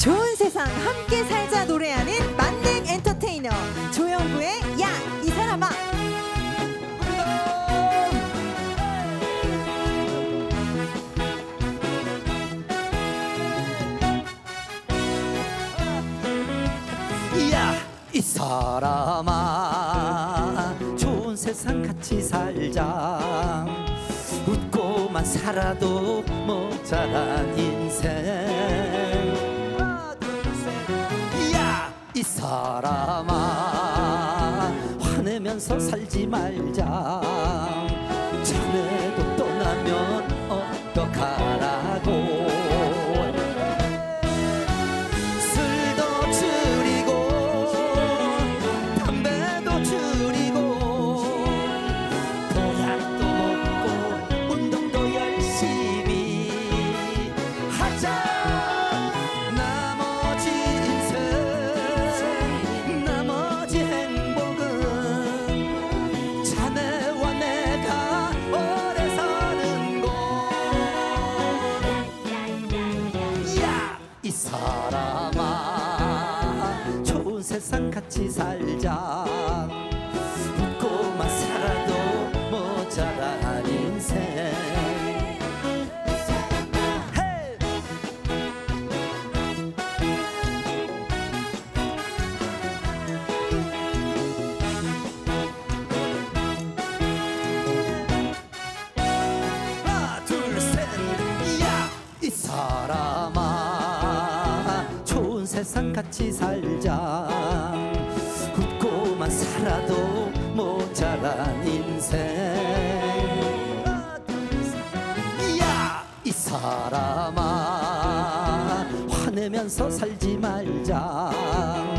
좋은 세상 함께 살자 노래하는 만능 엔터테이너 조영구의 야 이 사람아. 야 이 사람아 좋은 세상 같이 살자. 웃고만 살아도 모자란 인생. 야 이 사람아 화내면서 살지 말자. 자네도 떠나면 어떡하라고. 술도 줄이고 담배도 줄이고 보약도 먹고 운동도 열심히 하자. 나머지 인생 나머지 행복은 자네와 내가 오래 사는 곳. 야 이 사람아 좋은 세상 같이 살자. 웃고만 살아도 모자란 인생. 헤이! 하나 둘 셋. 야 이 사람아 좋은 세상 같이 살자. 웃고만 살아도 모자란 인생. 야 이 사람아 화내면서 살지 말자.